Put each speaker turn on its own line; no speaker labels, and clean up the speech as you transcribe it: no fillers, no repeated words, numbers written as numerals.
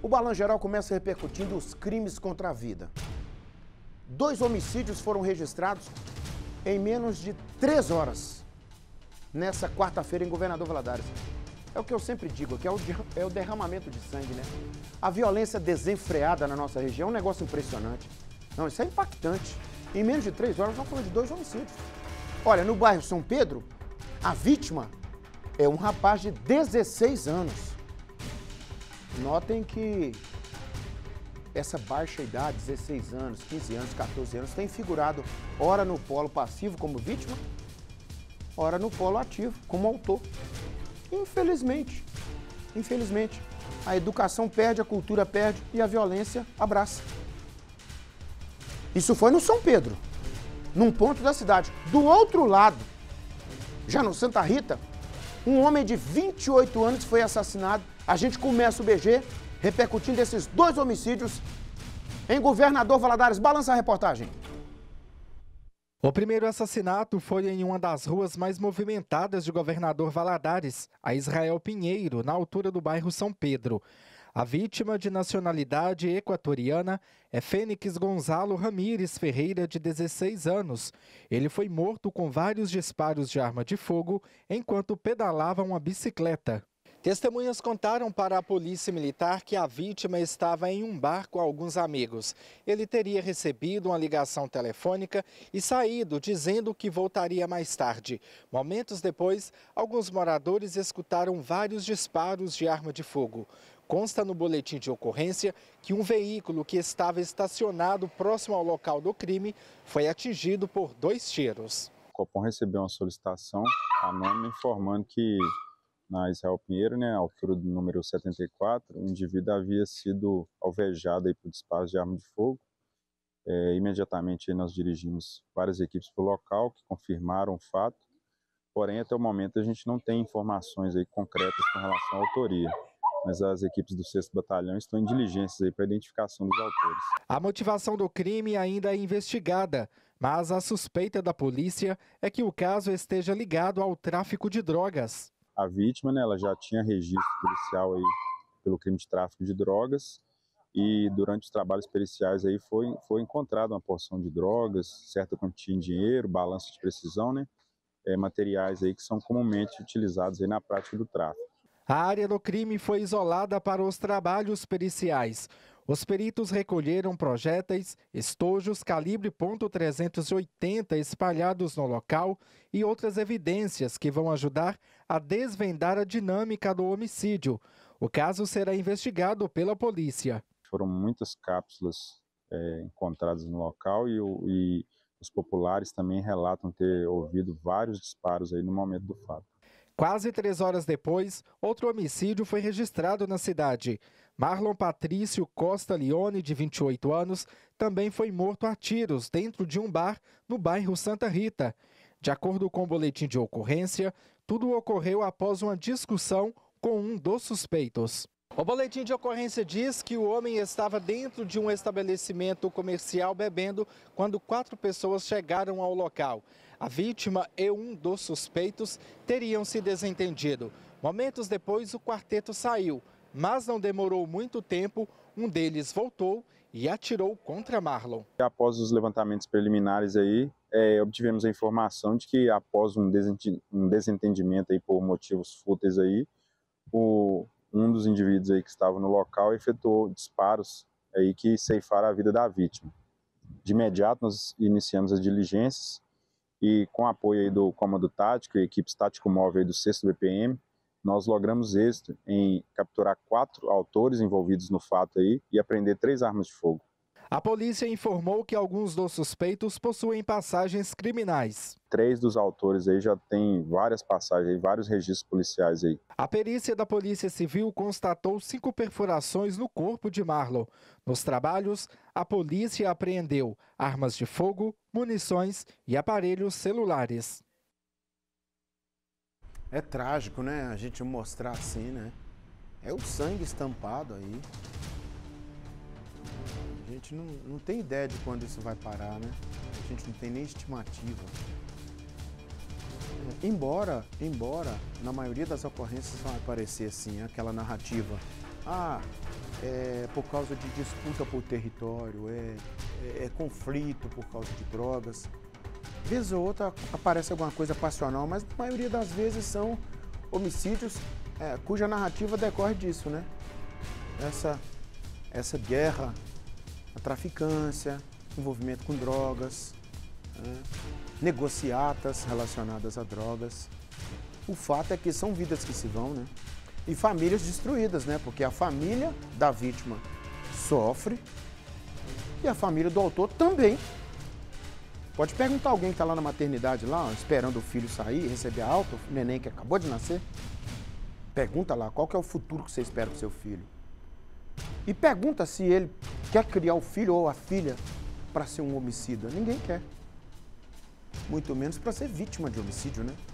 O balanço geral começa repercutindo os crimes contra a vida. 2 homicídios foram registrados em menos de 3 horas, nessa quarta-feira em Governador Valadares. É o que eu sempre digo, que é o derramamento de sangue, né? A violência desenfreada na nossa região é um negócio impressionante. Não, isso é impactante. Em menos de 3 horas, nós falamos de 2 homicídios. Olha, no bairro São Pedro, a vítima é um rapaz de 16 anos. Notem que essa baixa idade, 16 anos, 15 anos, 14 anos, tem figurado ora no polo passivo como vítima, ora no polo ativo como autor. Infelizmente, a educação perde, a cultura perde e a violência abraça. Isso foi no São Pedro, num ponto da cidade. Do outro lado, já no Santa Rita, um homem de 28 anos foi assassinado. A gente começa o BG repercutindo esses 2 homicídios em Governador Valadares. Balança a reportagem.
O primeiro assassinato foi em uma das ruas mais movimentadas de Governador Valadares, a Israel Pinheiro, na altura do bairro São Pedro. A vítima, de nacionalidade equatoriana, é Fênix Gonzalo Ramírez Ferreira, de 16 anos. Ele foi morto com vários disparos de arma de fogo enquanto pedalava uma bicicleta. Testemunhas contaram para a polícia militar que a vítima estava em um bar com alguns amigos. Ele teria recebido uma ligação telefônica e saído dizendo que voltaria mais tarde. Momentos depois, alguns moradores escutaram vários disparos de arma de fogo. Consta no boletim de ocorrência que um veículo que estava estacionado próximo ao local do crime foi atingido por 2 tiros.
O Copom recebeu uma solicitação anônima informando que na Israel Pinheiro, à altura do número 74, o indivíduo havia sido alvejado por disparos de arma de fogo. Imediatamente nós dirigimos várias equipes para o local que confirmaram o fato, porém até o momento a gente não tem informações concretas com relação à autoria. Mas as equipes do 6º Batalhão estão em diligências para a identificação dos autores.
A motivação do crime ainda é investigada, mas a suspeita da polícia é que o caso esteja ligado ao tráfico de drogas.
A vítima, ela já tinha registro policial pelo crime de tráfico de drogas e durante os trabalhos periciais foi encontrada uma porção de drogas, certa quantia em dinheiro, balança de precisão, materiais que são comumente utilizados na prática do tráfico.
A área do crime foi isolada para os trabalhos periciais. Os peritos recolheram projéteis, estojos calibre .380 espalhados no local e outras evidências que vão ajudar a desvendar a dinâmica do homicídio. O caso será investigado pela polícia.
Foram muitas cápsulas encontradas no local e os populares também relatam ter ouvido vários disparos no momento do fato.
Quase 3 horas depois, outro homicídio foi registrado na cidade. Marlon Patrício Costa Leone, de 28 anos, também foi morto a tiros dentro de um bar no bairro Santa Rita. De acordo com o boletim de ocorrência, tudo ocorreu após uma discussão com um dos suspeitos. O boletim de ocorrência diz que o homem estava dentro de um estabelecimento comercial bebendo quando 4 pessoas chegaram ao local. A vítima e um dos suspeitos teriam se desentendido. Momentos depois, o quarteto saiu, mas não demorou muito tempo, um deles voltou e atirou contra Marlon.
Após os levantamentos preliminares obtivemos a informação de que após um desentendimento por motivos fúteis um dos indivíduos que estava no local efetuou disparos que ceifaram a vida da vítima. De imediato nós iniciamos as diligências e com apoio do Comando Tático e equipes tático-móvel do 6º BPM, nós logramos êxito em capturar 4 autores envolvidos no fato e apreender 3 armas de fogo.
A polícia informou que alguns dos suspeitos possuem passagens criminais.
3 dos autores já têm várias passagens, vários registros policiais.
A perícia da Polícia Civil constatou 5 perfurações no corpo de Marlon. Nos trabalhos, a polícia apreendeu armas de fogo, munições e aparelhos celulares.
É trágico, né? A gente mostrar assim, É o sangue estampado aí. A gente não tem ideia de quando isso vai parar, A gente não tem nem estimativa. Embora na maioria das ocorrências vai aparecer assim, aquela narrativa. por causa de disputa por território, conflito por causa de drogas. Vez ou outra aparece alguma coisa passional, mas a maioria das vezes são homicídios cuja narrativa decorre disso, né? Essa guerra, a traficância, envolvimento com drogas, negociatas relacionadas a drogas. O fato é que são vidas que se vão, né? E famílias destruídas, né? Porque a família da vítima sofre e a família do autor também. Pode perguntar alguém que está lá na maternidade, lá, esperando o filho sair, receber a alta, o neném que acabou de nascer. Pergunta lá, qual que é o futuro que você espera para o seu filho? E pergunta se ele quer criar o filho ou a filha para ser um homicida. Ninguém quer. Muito menos para ser vítima de homicídio, né?